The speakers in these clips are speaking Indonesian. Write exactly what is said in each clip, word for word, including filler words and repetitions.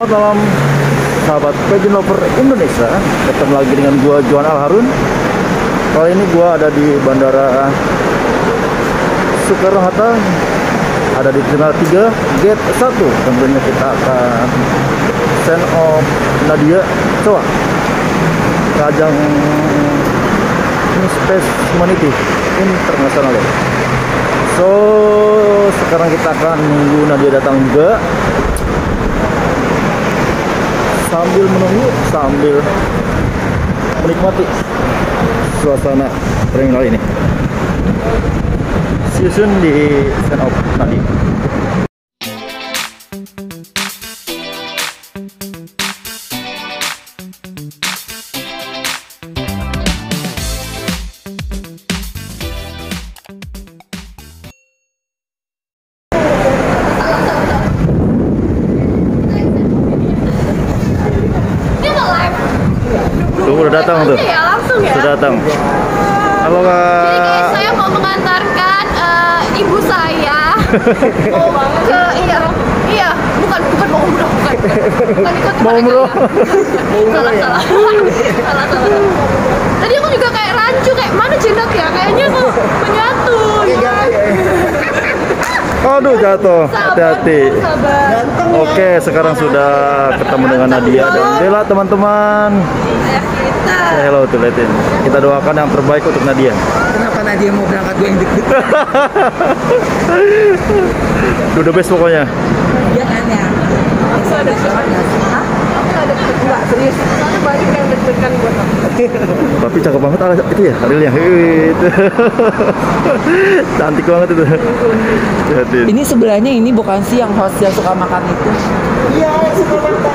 Selamat malam sahabat pageant lover Indonesia. Ketemu lagi dengan gua Johan Al Harun. Kali ini gua ada di Bandara Soekarno Hatta, ada di terminal tiga gate satu. Tentunya kita akan send off Nadia Choa ke ajang Space Humanity International. So sekarang kita akan nunggu Nadia datang juga, sambil menunggu, sambil menikmati suasana terminal ini. See you soon di send off Nadia. Tuh, udah datang tuh. Ya, langsung ya. Sudah datang. Halo Kak. Jadi guys, saya mau mengantarkan uh, ibu saya ke iya, iya, bukan bukan mau umroh, bukan. Bukan ikut Mau umroh. Salah, salah. Salah, salah. Tadi aku juga kayak rancu, kayak mana jendak ya? Kayaknya kok menyatu. Aduh, jatuh. Hati-hati. Oke, sekarang sudah ketemu dengan Nadia dan Bella, teman-teman. Say hello tuh, liatin. Kita doakan yang terbaik untuk Nadia. Kenapa Nadia mau berangkat, gue yang deg-degan? Do the best pokoknya. Iya kan ya? Aku ada banget nggak sih? Hah? Aku ada deg-degan. Enggak, serius. Soalnya banyak yang deg-degan buat aku. Tapi cakep banget itu ya, Arielnya. Itu. Cantik banget itu. Liatin. Ini sebelahnya ini bukan sih yang host yang suka makan itu? Iya, suka makan.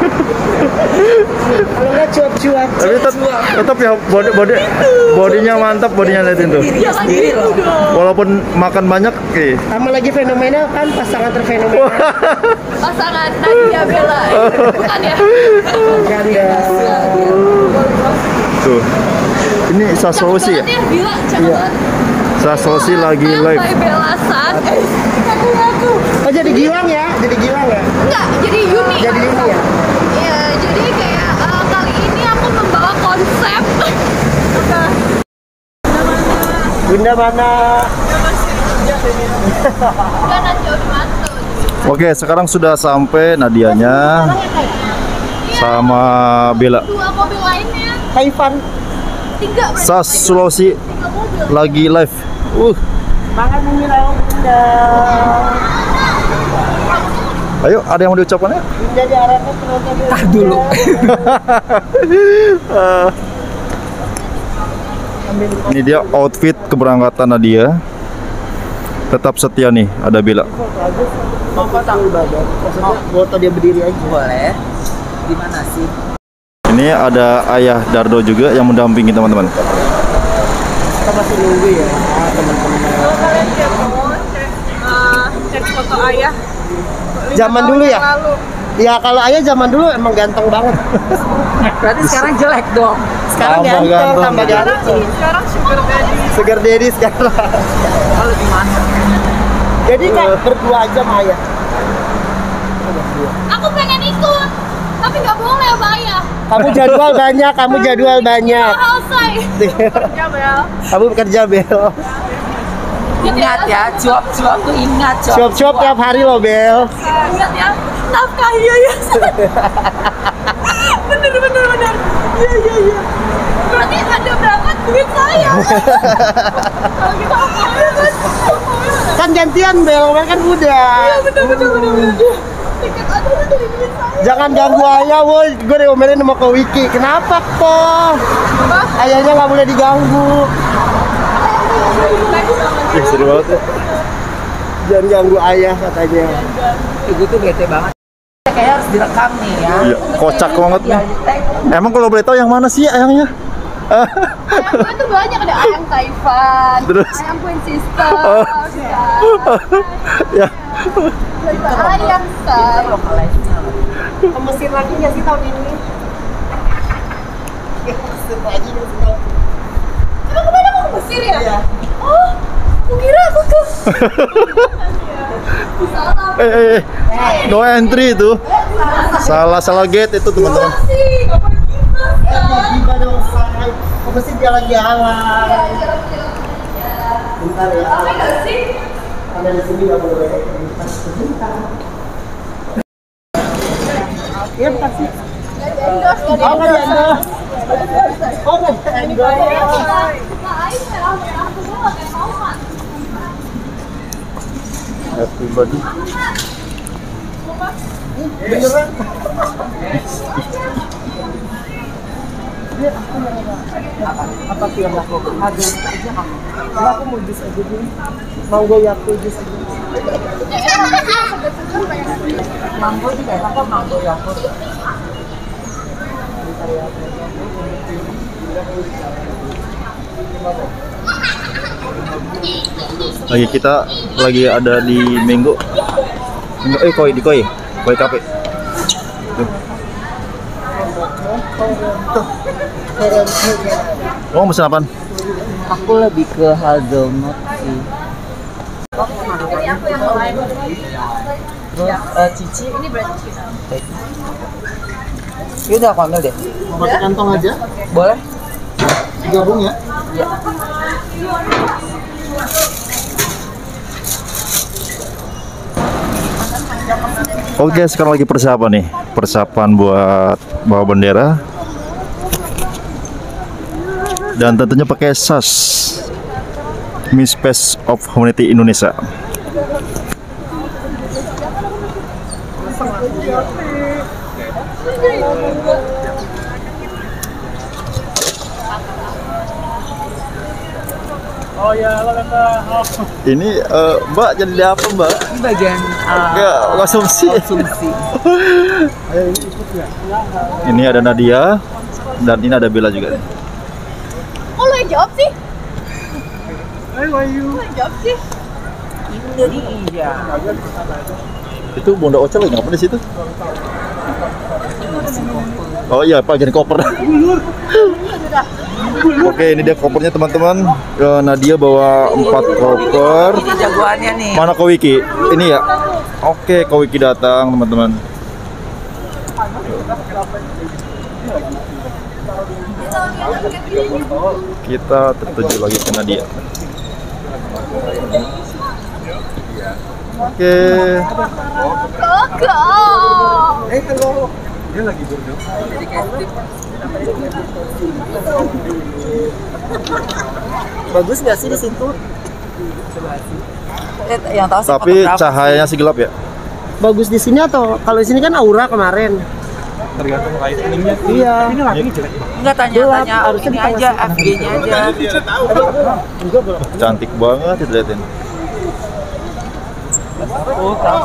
Kalau nggak cuap-cuap. Tapi tetap, tetap ya body, body, bodinya mantap, bodinya liatin tuh. Iya sendiri loh. Walaupun makan banyak, oke. Sama lagi fenomenal kan, pasangan terfenomenal. Pasangan Nadia Bella. Bukan ya? Bukan ya. Tuh. Ini Sasolosi ya? Gila, cakep banget. Sasolosi lagi live. Sampai Bella San. Oh jadi Giwang ya? Jadi Giwang ya? Enggak, jadi Yuni. Jadi Yuni ya? Iya, jadi kayak uh, kali ini aku membawa konsep. Bunda mana? Udah nanti udah mantul. Oke, sekarang sudah sampai Nadianya sama Bella. Dua mobil lainnya, Haifan. tiga. Sasolosi Tiga mobil. lagi live. Uh, Makan menyilau Bunda. ayo, ada yang mau diucapkan ya? Bunda di arahnya penonton. Tah dulu. Uh, ini dia outfit keberangkatan Nadia. Tetap setia nih, ada Bella. Mau foto badan? Maksudnya foto dia berdiri aja. Boleh. Gimana sih? Ini ada ayah Dardo juga yang mendampingi teman-teman. Kita masih nunggu ya, teman-teman. Kalian siap mau cek uh, cek foto ayah. Zaman dulu ya? Ya kalau ayah zaman dulu emang ganteng banget. Berarti sekarang jelek dong. Sekarang Tambah ganteng, ganteng. tambah Sekarang ganteng. sih, sekarang sugar daddy. Segar daddy sekarang. Kalau gimana? Jadi kan berdua aja sama ayah. Aku pengen ikut, tapi nggak boleh sama ayah. Kamu jadwal banyak, kamu jadwal banyak. Mahal say. Kerja Bel. Kamu bekerja Bel. Ingat ya, cuap-cuap tuh ingat. Cuap-cuap tiap hari loh Bel. Ingat ya, nafkah iya ya. Bener bener bener. Iya iya iya. Berarti ada berangkat duit saya. Kalau kita apa ya kan? Kan gantian Bel, Bel kan udah. Iya bener bener bener bener. Tiket ada udah dari duit saya. Jangan ganggu ayah, woi. Gue diomelin sama Ko Wiki. Kenapa kok? Ayahnya nggak boleh diganggu. Ih, seru banget ya. Jangan ganggu ayah katanya. Ibu tuh bete banget. Kayak harus direkam nih ya. Iya, kocak banget nih. Ya, di tag. Emang kalau boleh tahu yang mana sih ayangnya? Ayam gue tuh banyak, ada ayam Taifan, Terus? ayam Queen Sister, Oh. Ya. ayam Star. Ke Mesir lagi nggak sih tahun ini? Ke Mesir lagi nggak sih tahun ini? Emang kemana mau ke Mesir ya? Iya. Oh, Aku kira aku tuh. Salah. Eh, eh, eh. No entry itu. Salah salah gate itu teman-teman. Sih, kapan kita? Tiba dong, say. Apa sih dia lagi halal? Bentar ya. Sampai nggak sih? Ada di sini nggak boleh. Bentar. Iya pasti. Endorse, Oh nggak ada endorse. Oh nggak ada endorse. Everybody. Beneran? Apa sih yang aku ada aja kamu? Aku mau jus aja dulu. Mango yakult jus aja. Mango juga ya, apa mango yakult? Lagi kita lagi ada di Minggu. Eh koi di koi, koi kafe. Tuh. Oh, pesan apaan? Aku lebih ke hazelnut sih. Terus eh, Cici Ini berarti kita. ini udah aku ambil deh. Mau pakai kantong aja? Boleh? Gabung ya? Iya. Oke, sekarang lagi persiapan nih. Persiapan buat bawa bendera. Dan tentunya pakai S A S. Miss Space of Humanity Indonesia. Oh ya, lo kata. Ini eh, Mbak jadi apa Mbak? Ini bagian uh, Enggak, konsumsi. konsumsi. Ini ada Nadia dan ini ada Bella juga. Oh, lo yang jawab sih? Hey, why you? Lo yang jawab sih? Indonesia. Itu Bunda Ocha lagi ngapain di situ? Oh iya, bagian koper. Oke, ini dia kopernya teman-teman. Eh, Nadia bawa empat koper. Ini jagoannya nih. Mana Kowiki? Ini ya. Oke, Kowiki datang teman-teman. Kita tertuju lagi ke Nadia. Oke. Koko. Eh, hello. Dia lagi berdua. Bagus nggak sih di situ? Lihat, yang tahu sih Tapi fotografer cahayanya sih gelap ya. Bagus di sini atau kalau di sini kan aura kemarin? Tergantung lightingnya. Iya. Ini lightingnya jelek. Enggak tanya-tanya Gelap, harusnya ini di tengah aja sini. F G-nya aja. Cantik banget dilihatin. Oh, tahu.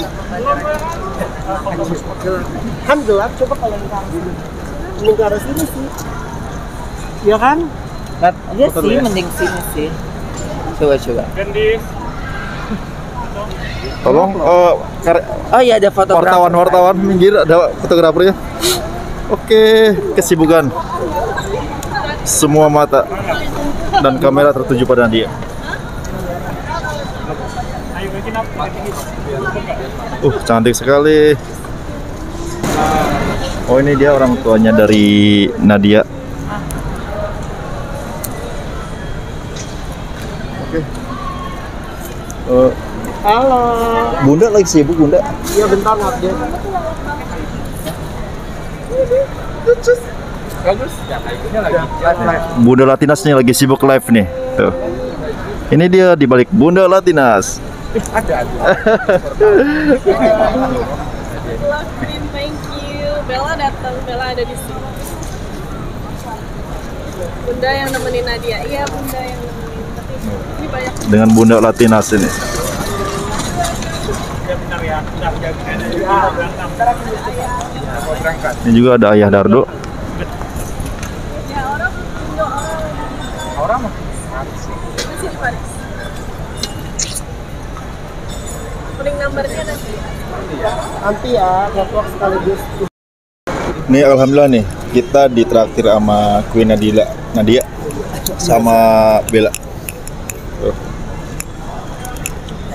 Kan gelap, coba kalau yang ke arah sini. Ini ke arah sini sih. Iya kan? Iya sih, mending sini sih. Coba coba. Tolong eh, kar- Oh iya ada fotografer. wartawan-wartawan minggir, ada fotografernya. Oke, kesibukan. Semua mata dan kamera tertuju pada dia. Uh, cantik sekali. Oh, ini dia orang tuanya dari Nadia. Oke. Eh, Halo. Bunda lagi sibuk, Bunda. Iya bentar update. Bagus. Ya kayaknya lagi. Bunda Latinas nih lagi sibuk live nih. Tuh. Ini dia di balik Bunda Latinas. Ada ada. Thank you. Bella datang, Bella ada di sini. Bunda yang nemenin Nadia. Iya, Bunda yang nemenin. Tapi ini banyak. Dengan Bunda Latinas ini. Ini juga ada Ayah Dardo. Ya, orang Orang masih di Paris. Kuning gambarnya nanti. Nanti ya, network sekaligus. Nih alhamdulillah nih kita ditraktir sama Queen Nadia, Nadia sama Bella. Tuh.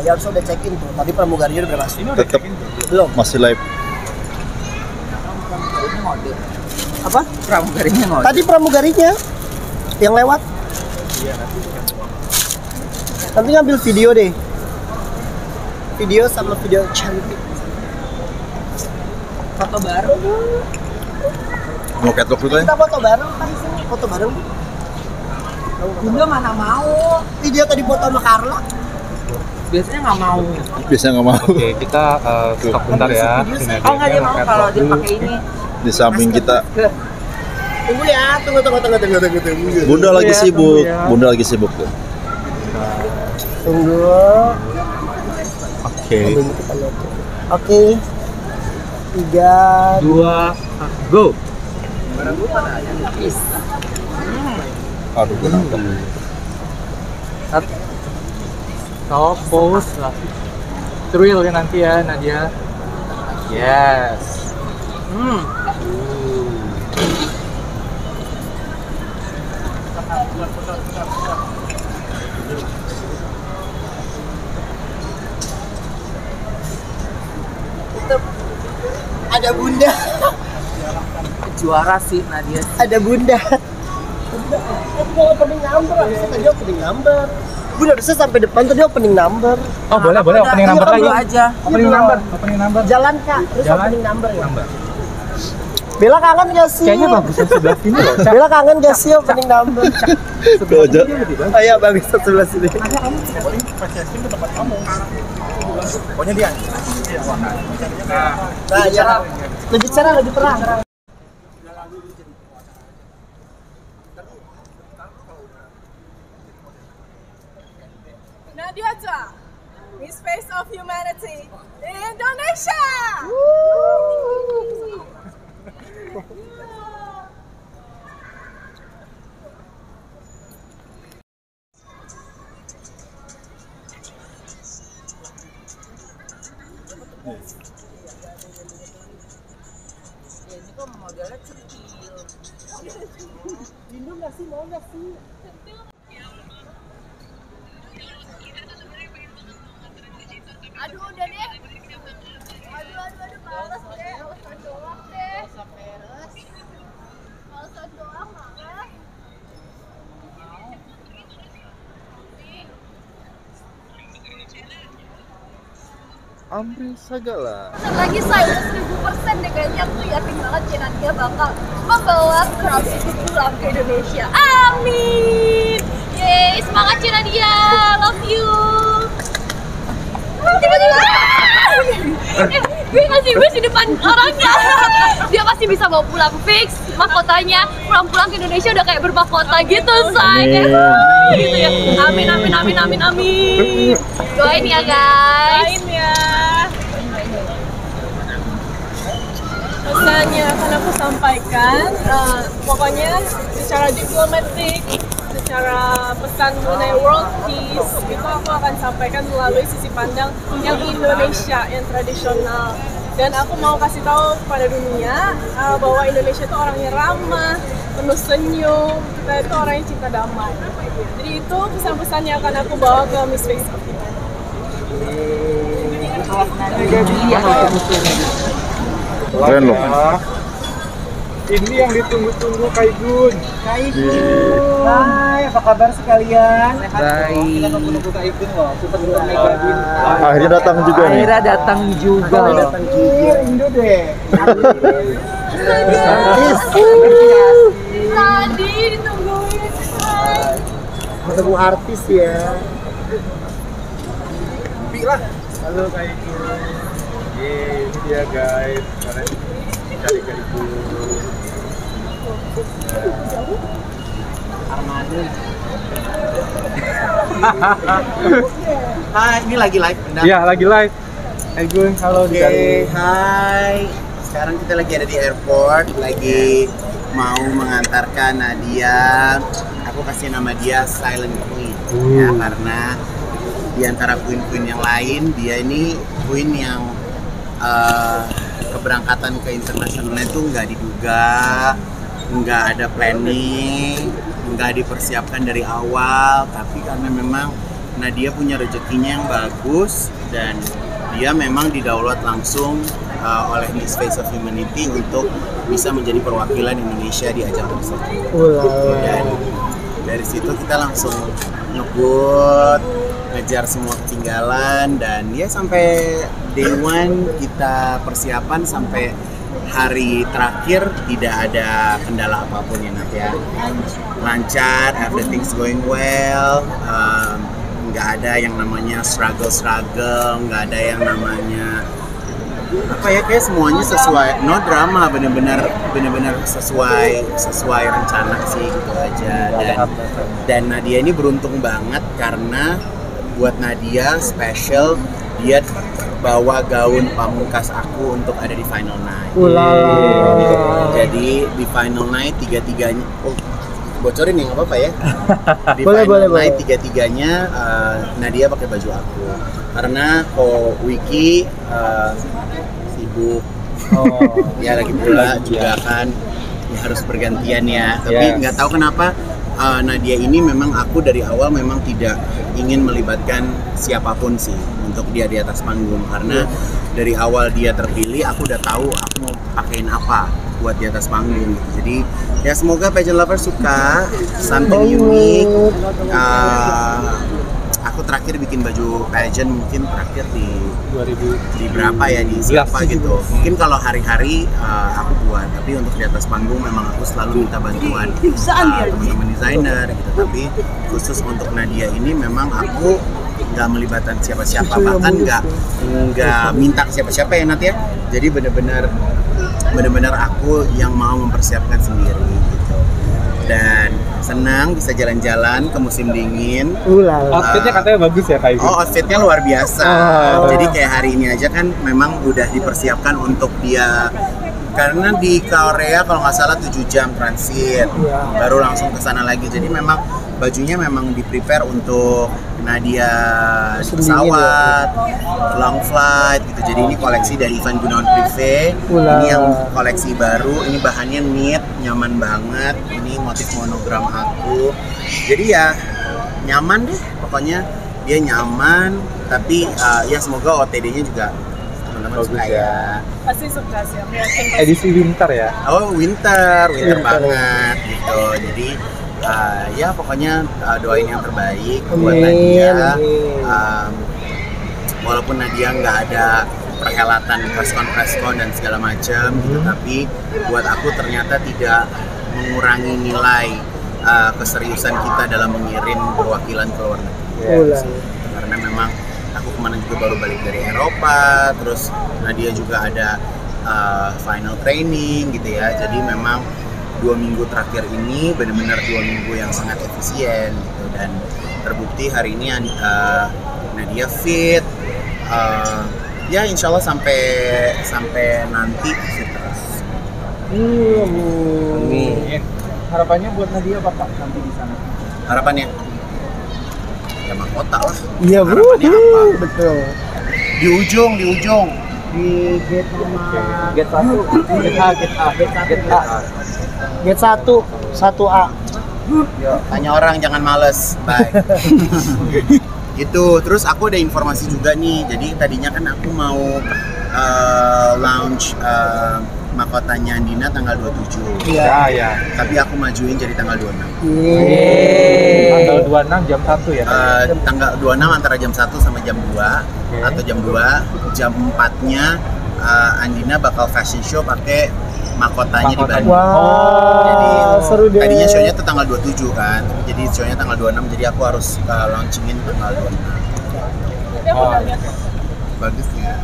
Tadi harusnya udah check in tuh. Tadi pramugarinya udah masuk. Ini udah Tetep. check-in tuh. Belum. Masih live. Ini ngode. Apa? Pramugarinya ngode. Tadi pramugarinya yang lewat. Iya, nanti kan. Nanti ngambil video deh. Video sama video cantik. Foto baru. Mau catwalk dulu ya? Kita foto bareng kan di sini. Foto bareng. Bunda mana mau? Video tadi foto sama Carla. Biasanya nggak mau. Biasanya nggak mau. Oke, kita uh, stop bentar ya. Oh nggak dia mau kalau dia pakai ini. Di samping kita. Tunggu ya, tunggu tunggu tunggu tunggu tunggu tunggu. Bunda lagi ya, sibuk. tunggu ya. Bunda lagi sibuk tuh. Tunggu. Oke. Kita lihat. Oke. Tiga. Dua, go. Aduh, gue nangkep. Stop, pause lah. Thrill ya nanti ya Nadia. Yes. Hmm. Ada Bunda. Juara sih Nadia. Ada Bunda. Tadi opening number, harusnya tadi opening number. Bunda harusnya sampai depan tadi opening number. Oh boleh boleh opening number Iya, lagi. dulu aja. Opening Iya. number, opening number. Jalan Kak, terus Jalan. opening number ya. Number. Bella kangen gak sih? Kayaknya bagus yang sebelah sini loh. Cak. Bella kangen gak sih opening number? Kau aja. Ayo bagus sebelah sini. Pokoknya dia. Nah, ya. Lagi cara lagi perang. Nadia Cha, Miss Face of Humanity Indonesia. Ini kok modelnya kecil. Lindung gak sih? Mau gak sih? Aduh udah deh. Aduh aduh aduh males deh. Alasan doang deh. Alasan doang males. Amri segala. Bentar lagi saya udah seribu persen deh kayaknya aku yakin banget Cina dia bakal membawa Crown itu pulang ke Indonesia. Amin. Yeay, semangat Cina dia. Love you. Tiba-tiba eh, gue ngasih wish di depan orangnya. Dia pasti bisa bawa pulang fix mahkotanya. Pulang-pulang ke Indonesia udah kayak bermahkota gitu, say. Kayak, "Wuh," gitu ya. Amin amin amin amin amin. Doain ya guys. Doain ya. Pesan yang akan aku sampaikan, uh, pokoknya secara diplomatik, secara pesan mengenai world peace, itu aku akan sampaikan melalui sisi pandang yang Indonesia, yang tradisional. Dan aku mau kasih tahu kepada dunia uh, bahwa Indonesia itu orangnya ramah, penuh senyum, kita itu orang yang cinta damai. Jadi itu pesan-pesan yang akan aku bawa ke Miss Face of Humanity. Keren loh. Ini yang ditunggu-tunggu Kaigun. Hai, apa kabar sekalian? Baik. Kita nunggu Kaigun loh. Super duper mega win. Akhirnya datang juga nih. Akhirnya datang juga loh. Datang juga. Indo deh. Tadi ditungguin. Ketemu artis ya. Lah. Halo Kaigun. Yeay, ini dia guys. Kalian cari Kaigun. Hai, ini lagi live. Benar? Iya, lagi live. Kaigun, halo Oke, di hai. Sekarang kita lagi ada di airport, lagi mau mengantarkan Nadia. Aku kasih nama dia Silent Queen, ya, karena di antara queen-queen yang lain, dia ini queen yang uh, keberangkatan ke internasionalnya itu nggak diduga, nggak ada planning, nggak dipersiapkan dari awal, tapi karena memang Nadia punya rezekinya yang bagus dan dia memang didaulat langsung uh, oleh Miss Face of Humanity untuk bisa menjadi perwakilan Indonesia di ajang tersebut. Dan dari situ kita langsung ngebut, ngejar semua ketinggalan, dan ya sampai day one kita persiapan sampai hari terakhir tidak ada kendala apapun ya Nat ya. Lancar, everything's going well. Um, nggak ada yang namanya struggle-struggle, nggak ada yang namanya apa ya, kayak semuanya sesuai, no drama, bener-bener bener-bener sesuai sesuai rencana sih gitu aja. Dan dan Nadia ini beruntung banget karena buat Nadia special, dia bawa gaun pamungkas aku untuk ada di final night. Ulala. Jadi di final night tiga-tiganya, oh bocorin ya nggak apa-apa ya. Di Boleh, final boleh, night boleh. tiga-tiganya uh, Nadia pakai baju aku karena kok Wiki uh, sibuk, Oh. ya lagi pula juga kan ya harus bergantian ya. Tapi Yes. nggak tahu kenapa uh, Nadia ini memang aku dari awal memang tidak ingin melibatkan siapapun sih untuk dia di atas panggung, karena dari awal dia terpilih aku udah tahu aku mau pakein apa buat di atas panggung gitu. Jadi ya semoga pageant lover suka something unique. Uh, aku terakhir bikin baju pageant mungkin terakhir di dua ribu di berapa ya, di siapa gitu. Mungkin kalau hari-hari uh, aku buat, tapi untuk di atas panggung memang aku selalu minta bantuan uh, teman-teman desainer gitu. Tapi khusus untuk Nadia ini memang aku nggak melibatkan siapa-siapa, bahkan nggak nggak minta ke siapa-siapa ya Nat ya. Jadi benar-benar benar-benar aku yang mau mempersiapkan sendiri gitu. Dan senang bisa jalan-jalan ke musim dingin. Ulala. Outfitnya katanya bagus ya Kak Ibu? Oh, outfitnya luar biasa. Oh. Jadi kayak hari ini aja kan memang udah dipersiapkan untuk dia, karena di Korea kalau nggak salah tujuh jam transit, Iya. baru langsung ke sana lagi. Jadi memang bajunya memang di prepare untuk Nadia di Musim pesawat, long flight gitu. Jadi ini koleksi dari Ivan Gunawan Privé. Ulah. Ini yang koleksi baru. Ini bahannya knit, nyaman banget. Ini motif monogram aku. Jadi ya nyaman deh. Pokoknya dia nyaman. Tapi uh, ya semoga O T D-nya juga teman-teman Bagus suka ya. ya. Pasti suka sih, aku yakin pasti. Edisi winter ya? Oh winter, winter, Winter. banget gitu. Jadi uh, ya pokoknya uh, doain yang terbaik buat Amin, Nadia. amin. Um, walaupun Nadia nggak ada perhelatan preskon preskon dan segala macam gitu, tapi buat aku ternyata tidak mengurangi nilai uh, keseriusan kita dalam mengirim perwakilan ke luar negeri. Ulala. Karena memang aku kemarin juga baru balik dari Eropa, terus Nadia juga ada uh, final training gitu ya. Jadi memang dua minggu terakhir ini benar-benar dua minggu yang sangat efisien gitu, dan terbukti hari ini uh, Nadia fit. Uh, ya insya Allah sampai sampai nanti fit terus. Hmm. Harapannya buat Nadia apa Pak nanti di sana? Harapannya ya mahkota lah. Iya, Bu. Harapannya apa? Betul. Di ujung, di ujung. Di gate nomor Get satu, get A, get A, get A, get A. gate satu, satu A. Yo, tanya orang jangan males. Bye. Gitu. Terus aku ada informasi juga nih. Jadi tadinya kan aku mau uh, launch uh, mahkotanya Andina tanggal dua puluh tujuh. Ya, ya. Tapi aku majuin jadi tanggal dua puluh enam. Yeay. Tanggal dua puluh enam jam satu ya? Uh, tanggal dua puluh enam antara jam satu sama jam dua. Oke. Atau jam dua. Jam empat-nya uh, Andina bakal fashion show pakai mahkotanya di Mahkota. Bandung. Wow, Jadi seru deh. tadinya show-nya tuh tanggal dua puluh tujuh kan. Jadi show-nya tanggal dua puluh enam, jadi aku harus uh, launchingin tanggal dua puluh enam. Tapi aku udah lihat Bagus ya.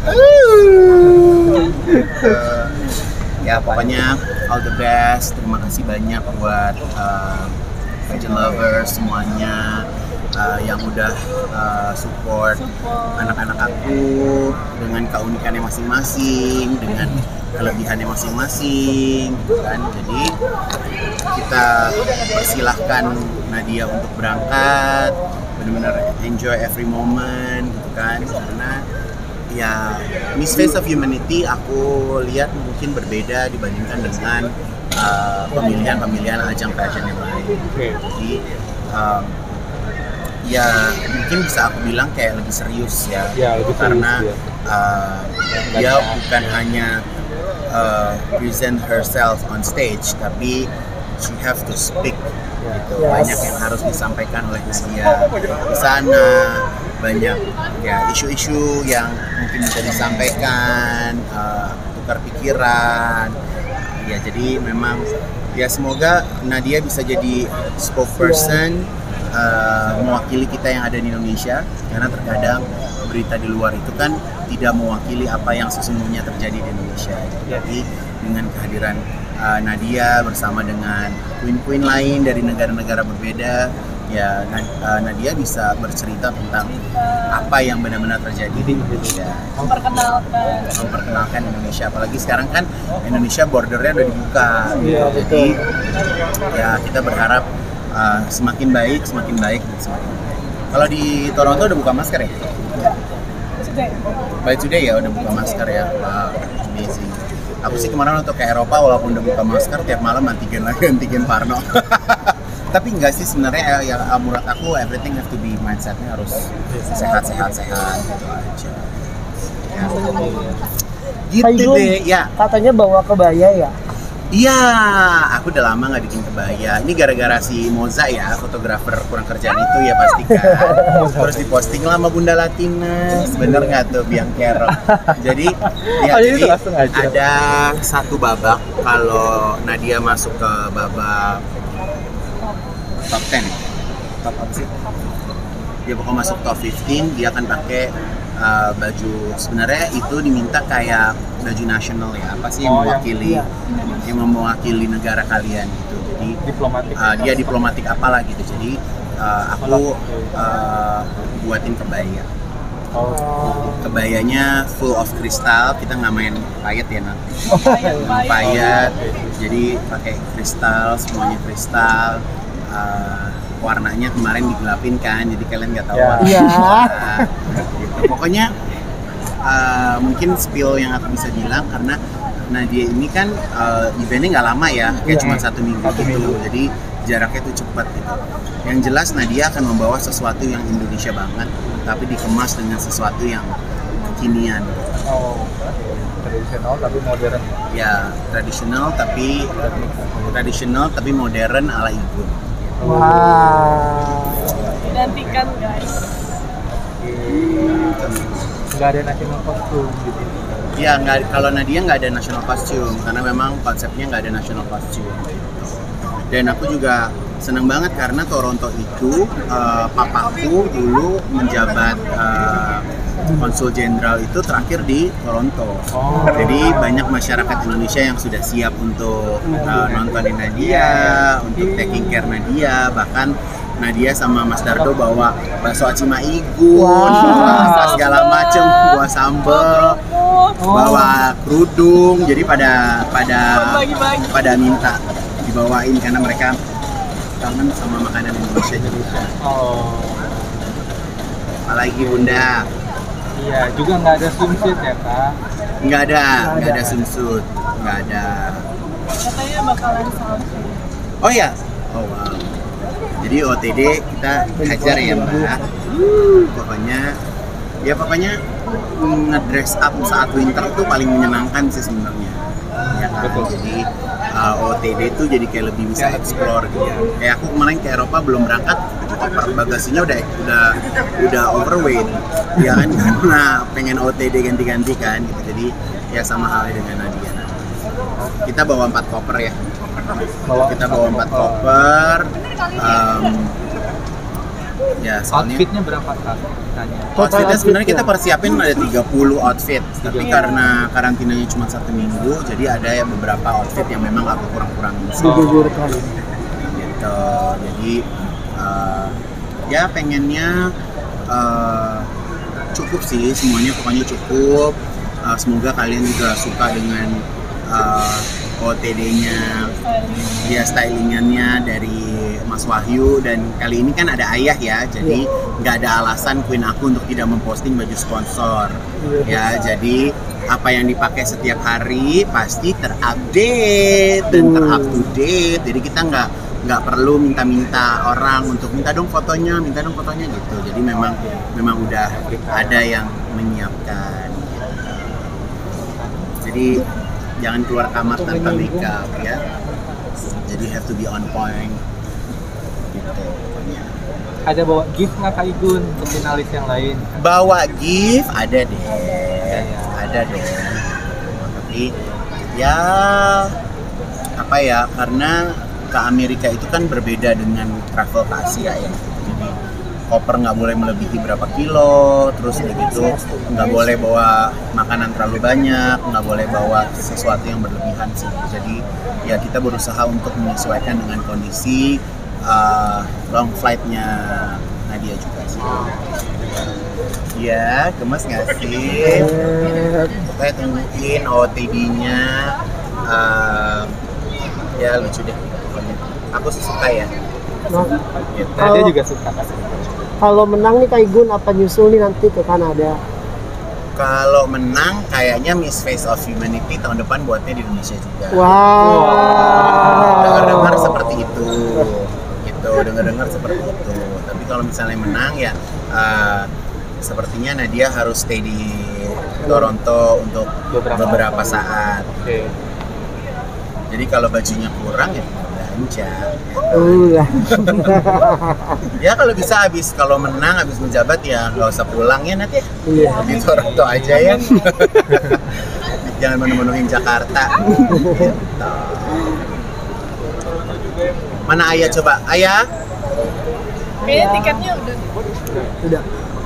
Gitu. Ya pokoknya all the best. Terima kasih banyak buat uh, pageant lovers semuanya uh, yang udah uh, support anak-anak aku dengan keunikannya masing-masing, dengan kelebihannya masing-masing, gitu kan. Jadi kita persilahkan Nadia untuk berangkat, benar-benar enjoy every moment, gitu kan. Karena ya Miss Face of Humanity aku lihat mungkin berbeda dibandingkan dengan uh, pemilihan-pemilihan ajang pageant yang lain. Oke. Jadi um, ya mungkin bisa aku bilang kayak lebih serius ya, Ya, lebih karena serius, uh, dia bukan hanya uh, present herself on stage, tapi she have to speak gitu. Yes. Banyak yang harus disampaikan oleh Nadia di sana, banyak ya isu-isu yang mungkin bisa disampaikan, uh, tukar pikiran ya. Jadi memang ya semoga Nadia bisa jadi spokesperson, uh, mewakili kita yang ada di Indonesia, karena terkadang berita di luar itu kan tidak mewakili apa yang sesungguhnya terjadi di Indonesia. Jadi dengan kehadiran uh, Nadia bersama dengan queen-queen lain dari negara-negara berbeda, ya uh, Nadia bisa bercerita tentang apa yang benar-benar terjadi di Indonesia, Memperkenalkan. memperkenalkan Indonesia. Apalagi sekarang kan Indonesia bordernya udah dibuka, Iya, jadi ya kita berharap uh, semakin baik, semakin baik, dan semakin baik. Kalau di Toronto udah buka masker ya? Today. By today ya udah buka masker ya. Wow, amazing. Aku sih kemarin untuk ke Eropa walaupun udah buka masker tiap malam antigen lagi, antigen Parno. Tapi enggak sih sebenarnya ya, ya menurut aku everything have to be mindsetnya harus sehat-sehat sehat gitu aja. Ya. Pak Gitu Jun, deh ya. katanya bawa kebaya ya? Iya, aku udah lama nggak bikin kebaya. Ini gara-gara si Moza ya, fotografer kurang kerjaan itu ya pasti kan. Terus diposting lah sama Bunda Latina, bener nggak tuh Biang Kero? Jadi, ya, Oh, jadi jadi langsung aja. ada satu babak kalau Nadia masuk ke babak top sepuluh, top apa sih? Dia pokoknya masuk top lima belas, dia akan pakai uh, baju, sebenarnya itu diminta kayak baju nasional ya, apa sih yang Oh, yang- mewakili yang mewakili negara kalian gitu. Jadi Diplomatik. uh, dia diplomatik apalah gitu. Jadi uh, aku uh, buatin kebaya. Oh. Kebayanya full of kristal, kita nggak main payet ya nanti. Payet. Payet, jadi pakai kristal, semuanya kristal. Uh, warnanya kemarin digelapin kan, jadi kalian nggak tahu Ya. warna Iya. apa. Gitu. Pokoknya uh, mungkin spill yang aku bisa bilang, karena Nadia ini kan uh, eventnya nggak lama ya, kayak Iya. cuma satu minggu Satu gitu, minggu. jadi jaraknya tuh cepat gitu. Yang jelas Nadia akan membawa sesuatu yang Indonesia banget, tapi dikemas dengan sesuatu yang kekinian. Oh. Tradisional tapi modern. Ya tradisional tapi tradisional tapi modern ala ibu. Wow. Gantikan guys. Nggak ada national costume gitu. Ya nggak, kalau Nadia nggak ada national costume karena memang konsepnya nggak ada national costume. Dan aku juga senang banget karena Toronto itu uh, papaku dulu menjabat uh, konsul jenderal itu terakhir di Toronto. Oh. Jadi banyak masyarakat Indonesia yang sudah siap untuk uh, nontonin Nadia, untuk taking care Nadia, bahkan Nadia sama Mas Dardo bawa bakso acima igun, bawa segala macem, bawa sambal, bawa kerudung, jadi pada pada Bagi-bagi. pada minta dibawain karena mereka kangen sama makanan Indonesia juga. Oh. Apalagi Bunda, Iya, juga nggak ada swimsuit ya kak. nggak ada, nggak ada swimsuit, nggak ada. Katanya bakalan selfie. Oh ya, oh wow. Jadi O T D kita hajar ya Mbak. Pokoknya, ya pokoknya mm, ngedress up saat winter tuh paling menyenangkan sih sebenarnya. Ya kan? Betul. Jadi uh, O T D tuh jadi kayak lebih bisa explore gitu. Kayak aku kemarin ke Eropa belum berangkat, koper bagasinya udah udah udah overweight, ya kan karena pengen O T D ganti-ganti kan gitu. Jadi ya sama halnya dengan Nadia. Kita bawa empat koper ya. Bawa Kita bawa empat koper. Um, ya soalnya Outfitnya berapa kak? Tanya. outfitnya sebenarnya kita outfitnya. persiapin ada tiga puluh outfit, tapi karena karantinanya cuma satu minggu, jadi ada yang beberapa outfit yang memang aku kurang-kurangin Digugurkan. gitu. Jadi uh, ya pengennya uh, cukup sih, semuanya pokoknya cukup. Uh, semoga kalian juga suka dengan uh, O T D-nya, ya stylingannya dari Mas Wahyu. Dan kali ini kan ada ayah ya, jadi nggak ada alasan Queen aku untuk tidak memposting baju sponsor. Ya, jadi apa yang dipakai setiap hari pasti terupdate dan terup to date. Jadi kita nggak nggak perlu minta-minta orang untuk minta dong fotonya, minta dong fotonya gitu. Jadi memang memang udah ada yang menyiapkan. Jadi jangan keluar kamar tanpa makeup ya. Jadi have to be on point gitu pokoknya. Ada bawa gift nggak Kak Igun untuk finalis yang lain? Bawa gift ada deh, Ya, ya. ada deh. Tapi ya apa ya, karena ke Amerika itu kan berbeda dengan travel ke Asia ya. Jadi koper nggak boleh melebihi berapa kilo, terus udah gitu nggak boleh bawa makanan terlalu banyak, nggak boleh bawa sesuatu yang berlebihan sih. Jadi ya kita berusaha untuk menyesuaikan dengan kondisi uh, long flight-nya Nadia juga sih. Ya, gemes nggak sih? Pokoknya tungguin O O T D-nya. Uh, ya lucu deh pokoknya. Aku sih suka ya. Nah, Gitu. Nadia juga suka Kak. kalau menang nih Kak Igun apa nyusul nih nanti ke Kanada? Kalau menang kayaknya Miss Face of Humanity tahun depan buatnya di Indonesia juga. Wow. Dengar-dengar seperti itu. Gitu, dengar-dengar seperti itu. Tapi kalau misalnya menang ya uh, sepertinya Nadia harus stay di Toronto untuk Beberapa. beberapa saat. Oke. Jadi kalau bajunya kurang ya belanja. Uh, lah. Ya kalau bisa habis kalau menang habis menjabat ya nggak usah pulang ya nanti. Iya. Di Toronto aja ya. Jangan menemuin Jakarta. Gitu. Mana Ayah coba? Ayah? Kayaknya tiketnya udah. Udah.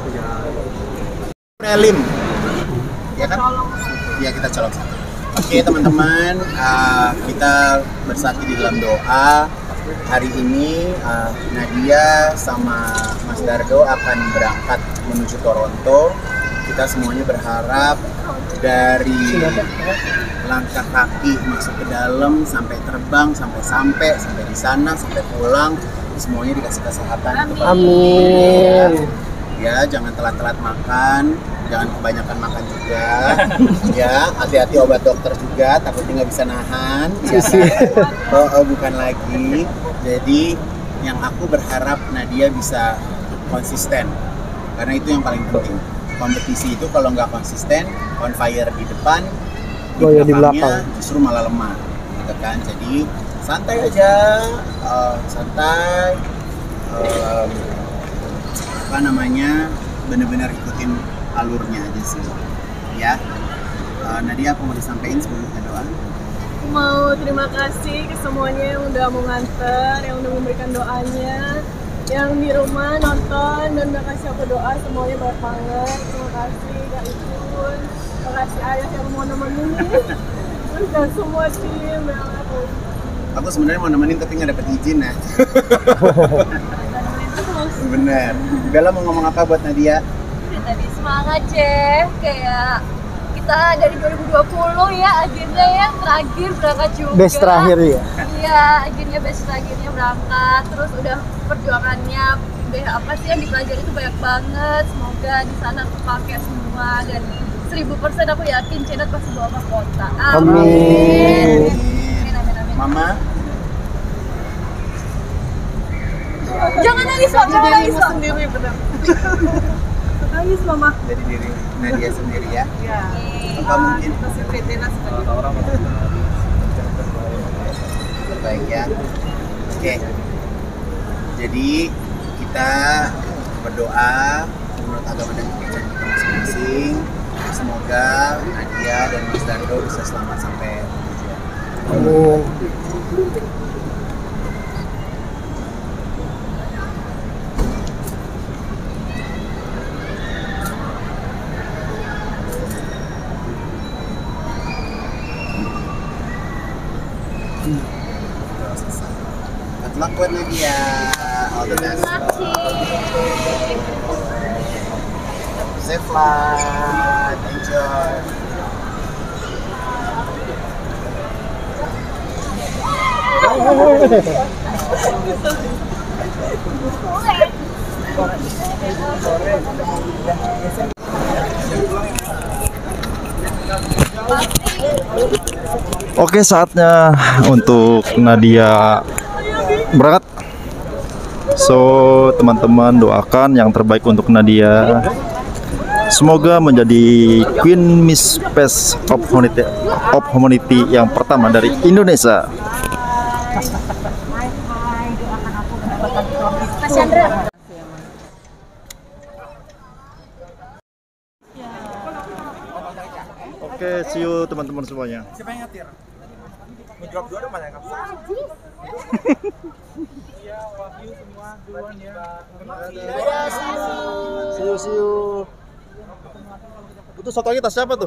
Prelim. Ya kan? Ya kita colok satu. Oke teman-teman, uh, kita bersatu di dalam doa. Hari ini uh, Nadia sama Mas Dardo akan berangkat menuju Toronto. Kita semuanya berharap dari langkah kaki masuk ke dalam sampai terbang, sampai sampai sampai di sana, sampai pulang, semuanya dikasih kesehatan. Amin. Ya, jangan telat-telat makan, jangan kebanyakan makan juga. Ya, hati-hati obat dokter juga, takutnya nggak bisa nahan. Ya, oh, oh, bukan lagi. Jadi, yang aku berharap Nadia bisa konsisten, karena itu yang paling penting. Kompetisi itu kalau nggak konsisten, on fire di depan, di Oh, ya, di belakangnya belakang. justru malah lemah, gitu kan? Jadi santai aja, uh, santai. Um, apa namanya, benar-benar ikutin alurnya aja sih ya. uh, Nadia, apa mau disampaikan sebelum kita doa? Aku mau terima kasih ke semuanya yang udah mau nganter, yang udah memberikan doanya, yang di rumah nonton dan udah kasih aku doa, semuanya banyak banget. Terima kasih Kak Igun, terima kasih Ayah yang mau nemenin, terus dan semua tim yang aku Aku sebenarnya mau nemenin tapi nggak dapet izin ya. terus. Bener. Bella mau ngomong apa buat Nadia? Udah tadi semangat Ceh, kayak kita dari dua ribu dua puluh ya akhirnya ya terakhir berangkat juga. Best terakhir ya. Iya, akhirnya best terakhirnya berangkat. Terus udah perjuangannya deh, apa sih yang dipelajari itu banyak banget. Semoga di sana kepake semua dan seribu persen aku yakin Cenat pasti bawa mahkota. Amin. Amin, amin, amin. Mama? Jangan nangis, Pak. Jangan nangis, Pak. Sendiri benar. Nangis mama. Jadi diri Nadia sendiri ya. Ya. Apa mungkin Masih Pretena sebagai baik ya. Oke. Jadi kita berdoa menurut agama dan kepercayaan kita masing-masing. Semoga Nadia dan Mas Dardo bisa selamat sampai tujuan. Amin. Good luck buat Nadia. All the best. Safe flight. Enjoy. Oke, saatnya untuk Nadia berangkat. So teman-teman doakan yang terbaik untuk Nadia. Semoga menjadi Queen Miss Space of Humanity, of Humanity yang pertama dari Indonesia. Oke, see you teman-teman semuanya. Siapa yang nyetir? Menjawab dua mana yang Iya, Wahyu semua duluan ya. See you, see you. Itu satu lagi tas siapa tuh?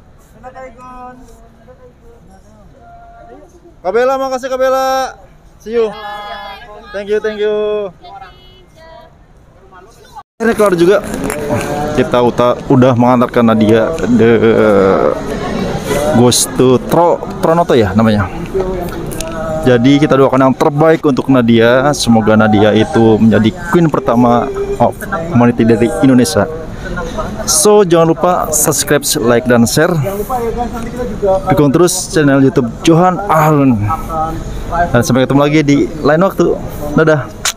Kabela, makasih Kabela. See you. Thank you, thank you. Ini keluar juga. Kita uta, udah mengantarkan Nadia the goes to Tro, Tronoto ya namanya. Jadi kita doakan yang terbaik untuk Nadia. Semoga Nadia itu menjadi queen pertama of Humanity dari Indonesia. So jangan lupa subscribe, like, dan share. Dukung terus channel YouTube Johan Alun. Dan sampai ketemu lagi di lain waktu. Dadah.